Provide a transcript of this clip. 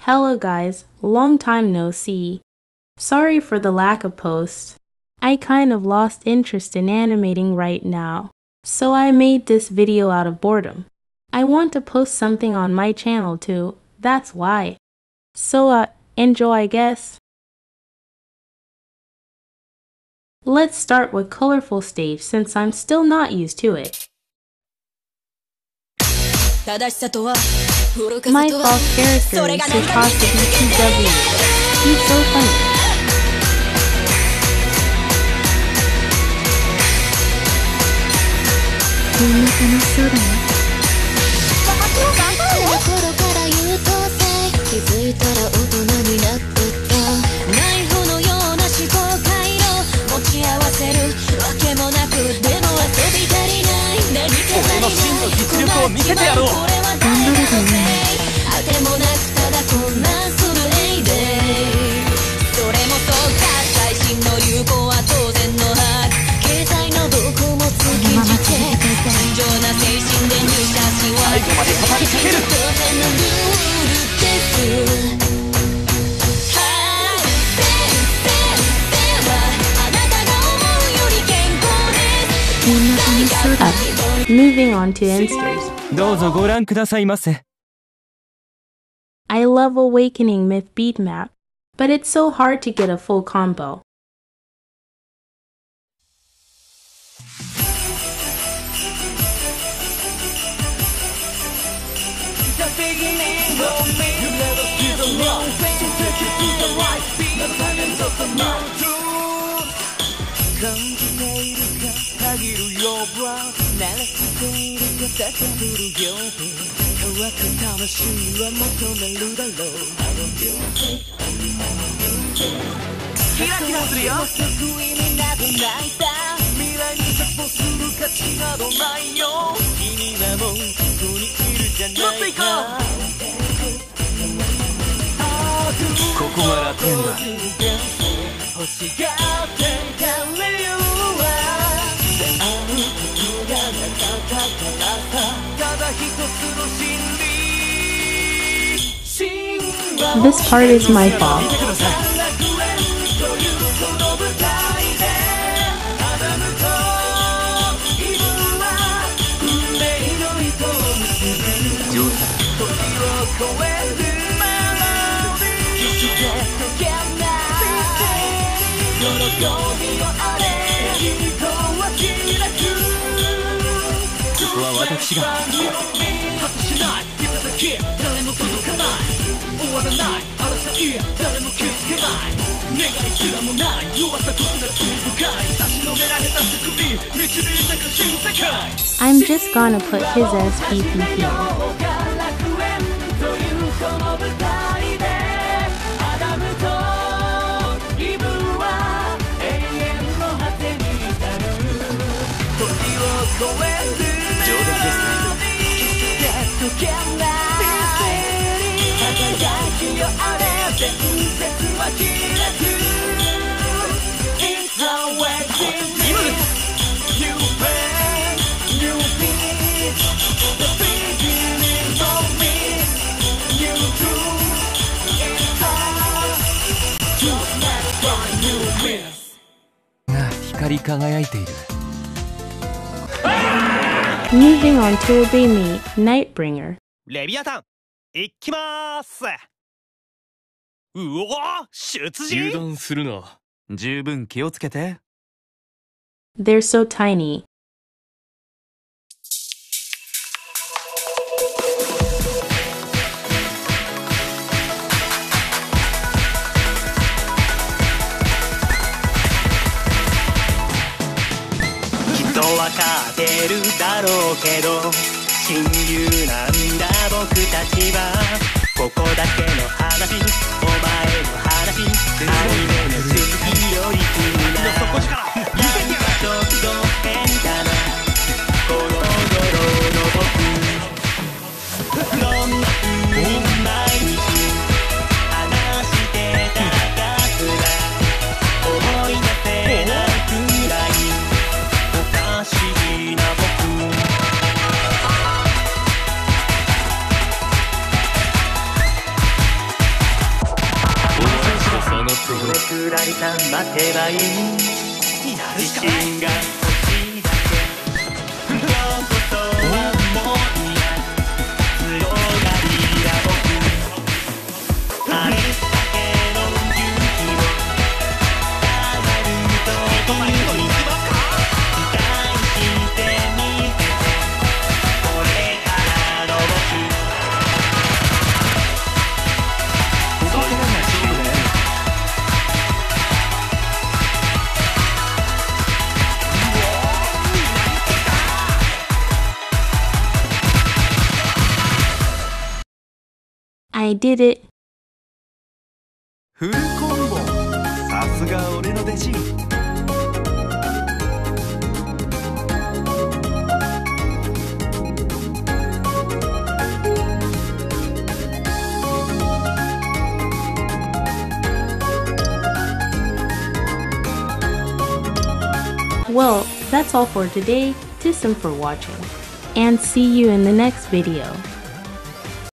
Hello guys, long time no see. Sorry for the lack of posts. I kind of lost interest in animating right now, so I made this video out of boredom. I want to post something on my channel too, that's why. So enjoy I guess. Let's start with colorful stage since I'm still not used to it. My false character is Tsukasa BTW. He's so funny. Moving on to Insters. I love Awakening Myth beat map, but it's so hard to get a full combo. This part is my fault. I'm just gonna put his SPP here. Moving on to Obey Me, Nightbringer. レビアタン、行きまーす。うお、出陣。 油断するな。十分気をつけて。 They're so tiny. 「わかってるだろうけど親友なんだ僕たちはここだけの話お前の話アニメの好きより君な何かちょっと変だなこの頃の僕どんな風に毎日話してたかすら思い出せないくらい不思議な僕の都合めくられた待てばいい自信が欲しいだけ今日こそはもういない強がりや僕あれだけの勇気を上がるときに期待してみてこれからの僕ここからが勝負だよ I did it. フルコンボさすが俺の弟子 Well, that's all for today. Tism for watching. And see you in the next video.